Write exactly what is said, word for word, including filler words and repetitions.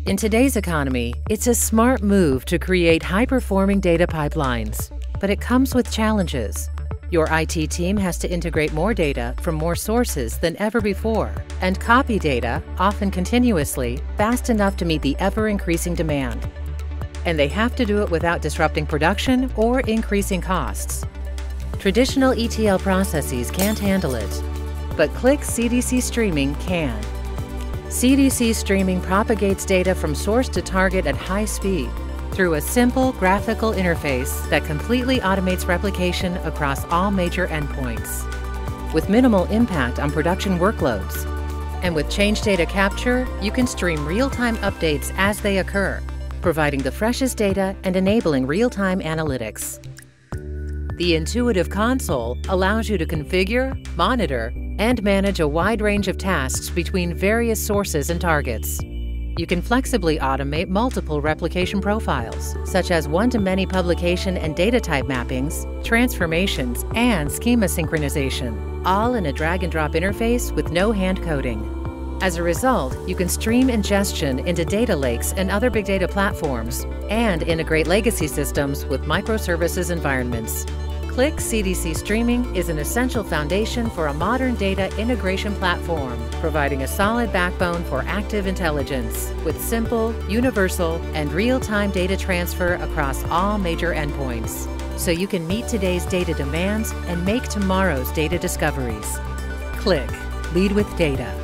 In today's economy, it's a smart move to create high-performing data pipelines, but it comes with challenges. Your I T team has to integrate more data from more sources than ever before and copy data, often continuously, fast enough to meet the ever-increasing demand. And they have to do it without disrupting production or increasing costs. Traditional E T L processes can't handle it, but Qlik C D C streaming can. C D C streaming propagates data from source to target at high speed through a simple graphical interface that completely automates replication across all major endpoints, with minimal impact on production workloads. And with change data capture, you can stream real-time updates as they occur, providing the freshest data and enabling real-time analytics. The intuitive console allows you to configure, monitor, and manage a wide range of tasks between various sources and targets. You can flexibly automate multiple replication profiles, such as one-to-many publication and data type mappings, transformations, and schema synchronization, all in a drag-and-drop interface with no hand coding. As a result, you can stream ingestion into data lakes and other big data platforms, and integrate legacy systems with microservices environments. Qlik C D C streaming is an essential foundation for a modern data integration platform, providing a solid backbone for active intelligence with simple, universal, and real-time data transfer across all major endpoints, so you can meet today's data demands and make tomorrow's data discoveries. Qlik, lead with data.